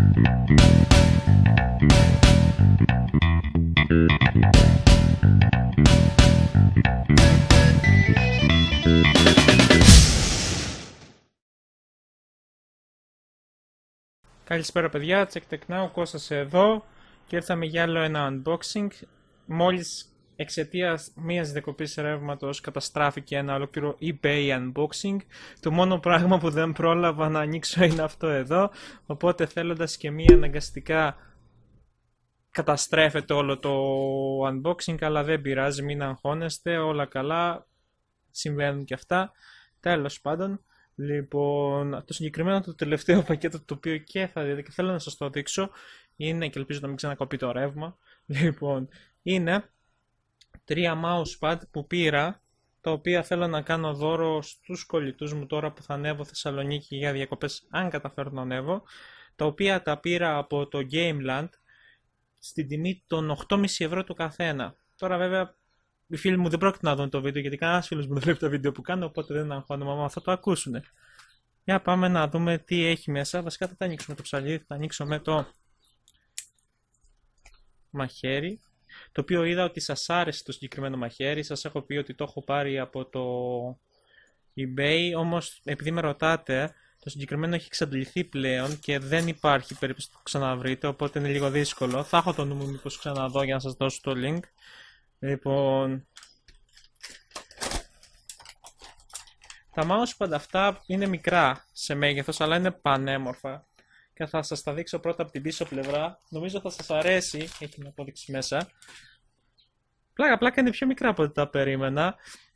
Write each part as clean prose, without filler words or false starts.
Καλησπέρα παιδιά, Check Tech Now, Κώστας εδώ και ήρθαμε για άλλο ένα unboxing. Μόλις εξαιτίας μιας διακοπής ρεύματος καταστράφηκε ένα ολόκληρο eBay unboxing. Το μόνο πράγμα που δεν πρόλαβα να ανοίξω είναι αυτό εδώ, οπότε θέλοντας και μία αναγκαστικά καταστρέφεται όλο το unboxing, αλλά δεν πειράζει, μην αγχώνεστε, όλα καλά, συμβαίνουν και αυτά. Τέλος πάντων. Λοιπόν, το συγκεκριμένο το τελευταίο πακέτο το οποίο και θα δείτε και θέλω να σας το δείξω είναι, και ελπίζω να μην ξανακοπεί το ρεύμα, λοιπόν, είναι 3 mousepad που πήρα, τα οποία θέλω να κάνω δώρο στους κολλητούς μου τώρα που θα ανέβω Θεσσαλονίκη για διακοπές, αν καταφέρω να ανέβω, τα οποία τα πήρα από το Gameland στην τιμή των 8,5 ευρώ το καθένα. Τώρα βέβαια οι φίλοι μου δεν πρόκειται να δουν το βίντεο γιατί κανένας φίλος μου δεν βλέπει το βίντεο που κάνω, οπότε δεν αγχώνομαι, μα θα το ακούσουν. Για πάμε να δούμε τι έχει μέσα. Βασικά θα τα ανοίξουμε το ψαλίδι, θα ανοίξω με το μαχαίρι, το οποίο είδα ότι σας άρεσε το συγκεκριμένο μαχαίρι. Σας έχω πει ότι το έχω πάρει από το eBay, όμως επειδή με ρωτάτε, το συγκεκριμένο έχει εξαντληθεί πλέον και δεν υπάρχει περίπτωση να το ξαναβρείτε, οπότε είναι λίγο δύσκολο. Θα έχω το νου μου μήπως ξαναδώ για να σας δώσω το link. Λοιπόν, τα mousepad αυτά είναι μικρά σε μέγεθος, αλλά είναι πανέμορφα και θα σας τα δείξω πρώτα από την πίσω πλευρά. Νομίζω θα σας αρέσει, έχει μια απόδειξη μέσα. Πλάκα είναι πιο μικρά από ό,τι τα περίμενα.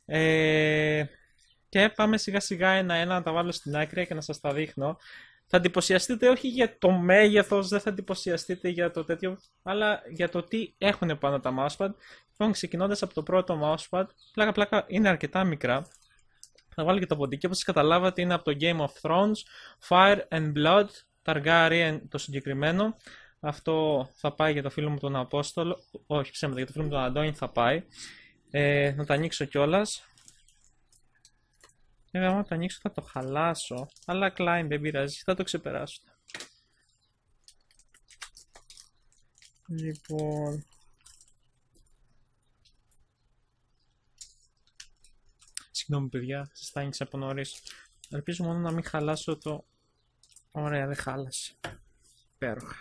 Και πάμε σιγά σιγά ένα-ένα να τα βάλω στην άκρη και να σας τα δείχνω. Θα εντυπωσιαστείτε όχι για το μέγεθος, δεν θα εντυπωσιαστείτε για το τέτοιο, αλλά για το τι έχουν πάνω τα mousepad. Λοιπόν, ξεκινώντας από το πρώτο mousepad, πλάκα είναι αρκετά μικρά. Θα βάλω και το ποντίκι, όπως καταλάβατε είναι από το Game of Thrones, Fire and Blood, Targaryen το συγκεκριμένο. Αυτό θα πάει για το φίλο μου τον Απόστολο, όχι ψέματα, για το φίλο μου τον Αντώνη θα πάει. Να τα ανοίξω κιόλας. Βέβαια, άμα το ανοίξω θα το χαλάσω, αλλά Klein δεν πειράζει, θα το ξεπεράσω. Λοιπόν, συγγνώμη παιδιά, σας τα άνοιξα από νωρίς. Ελπίζω μόνο να μην χαλάσω το... Ωραία, δεν χάλασε. Υπέροχα.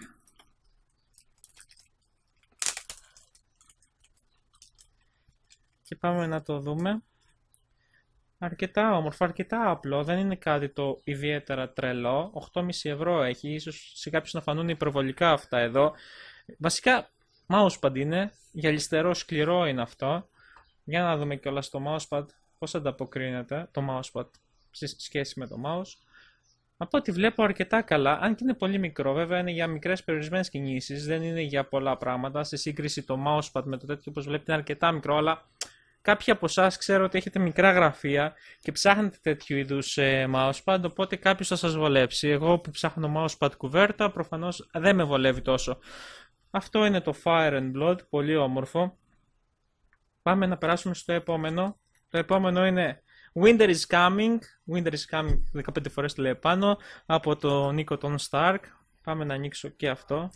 Και πάμε να το δούμε. Αρκετά όμορφο, αρκετά απλό, δεν είναι κάτι το ιδιαίτερα τρελό. 8,5 ευρώ έχει, ίσως σε κάποιους να φανούν υπερβολικά αυτά εδώ. Βασικά, mousepad είναι, γυαλιστερό σκληρό είναι αυτό. Για να δούμε κιόλας το mousepad, πώς ανταποκρίνεται το mousepad σε σχέση με το mouse. Από ό,τι βλέπω αρκετά καλά, αν και είναι πολύ μικρό, βέβαια είναι για μικρές περιορισμένες κινήσεις, δεν είναι για πολλά πράγματα. Σε σύγκριση το mousepad με το τέτοιο, όπως βλέπετε, είναι αρκετά μικρό, αλλά κάποιοι από εσάς ξέρω ότι έχετε μικρά γραφεία και ψάχνετε τέτοιου είδους mousepad, οπότε κάποιος θα σας βολέψει. Εγώ που ψάχνω mousepad κουβέρτα, προφανώς δεν με βολεύει τόσο. Αυτό είναι το Fire and Blood, πολύ όμορφο. Πάμε να περάσουμε στο επόμενο. Το επόμενο είναι Winter is Coming. Winter is Coming, 15 φορές το λέει πάνω, από το Νίκο τον Stark. Πάμε να ανοίξω και αυτό.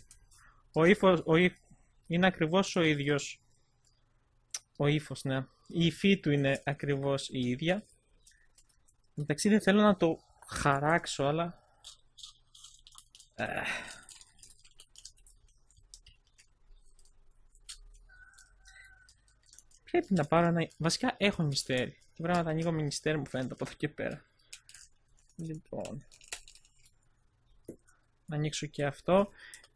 Είναι ακριβώς ο ίδιος. Ο ύφος, ναι. Η υφή του είναι ακριβώς η ίδια. Εντάξει, δεν θέλω να το χαράξω, αλλά... Πρέπει να πάρω ένα... Βασικά έχω μυστέρι. Και πρέπει να τα ανοίγω με μυστέρι, μου φαίνεται, από εδώ και πέρα. Λοιπόν... Να ανοίξω και αυτό.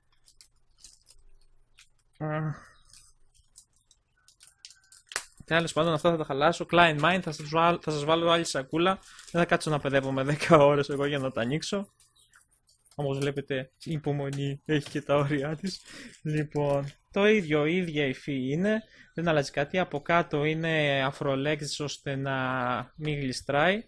Τέλος πάντων, αυτά θα τα χαλάσω. Klein Mind, θα σας βάλω άλλη σακούλα. Δεν θα κάτσω να παιδεύομαι 10 ώρες εγώ για να τα ανοίξω. Όπως βλέπετε, η υπομονή έχει και τα όρια της. Λοιπόν, το ίδιο, η ίδια υφή είναι. Δεν αλλάζει κάτι. Από κάτω είναι αφρολέξεις ώστε να μην γλιστράει.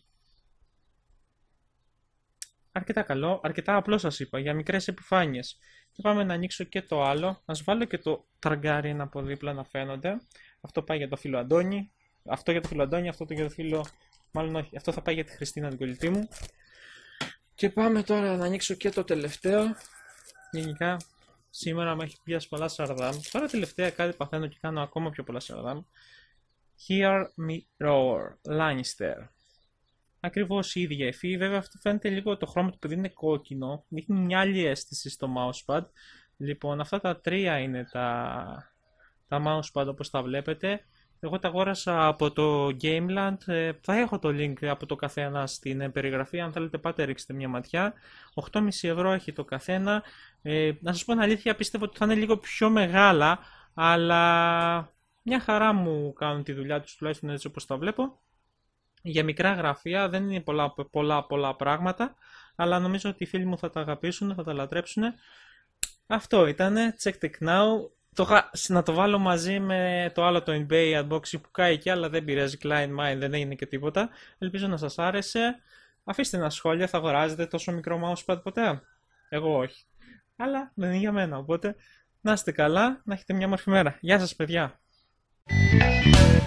Αρκετά καλό, αρκετά απλό σας είπα, για μικρές επιφάνειες. Και πάμε να ανοίξω και το άλλο. Ας βάλω και το Targaryen από δίπλα να φαίνονται. Αυτό πάει για το φίλο Αντώνη. Αυτό για το φίλο Αντώνη, αυτό για το φίλο... Μάλλον όχι, αυτό θα πάει για τη Χριστίνα την κολλητή μου. Και πάμε τώρα να ανοίξω και το τελευταίο. Γενικά, σήμερα με έχει πιάσει πολλά σαρδάμ. Τώρα τελευταία κάτι παθαίνω και κάνω ακόμα πιο πολλά σαρδάμ. Hear me roar, Lannister. Ακριβώς η ίδια υφή. Βέβαια, αυτό φαίνεται λίγο το χρώμα του επειδή είναι κόκκινο. Δείχνει μια άλλη αίσθηση στο mousepad. Λοιπόν, αυτά τα τρία είναι τα mousepad όπως τα βλέπετε. Εγώ τα αγόρασα από το Gameland. Θα έχω το link από το καθένα στην περιγραφή. Αν θέλετε, πάτε ρίξτε μια ματιά. 8,5 ευρώ έχει το καθένα. Να σας πω την αλήθεια, πίστευω ότι θα είναι λίγο πιο μεγάλα. Αλλά μια χαρά μου κάνουν τη δουλειά τους, τουλάχιστον έτσι όπως τα βλέπω. Για μικρά γραφεία δεν είναι πολλά πράγματα. Αλλά νομίζω ότι οι φίλοι μου θα τα αγαπήσουν, θα τα λατρέψουν. Αυτό ήτανε. Check Tech Now. Να το βάλω μαζί με το άλλο το eBay unboxing που κάει και αλλά δεν πειράζει, Klein Mind, δεν έγινε και τίποτα. Ελπίζω να σας άρεσε. Αφήστε ένα σχόλιο, θα αγοράζετε τόσο μικρό mousepad ποτέ? Εγώ όχι. Αλλά δεν είναι για μένα, οπότε να είστε καλά, να έχετε μια όμορφη μέρα. Γεια σας παιδιά!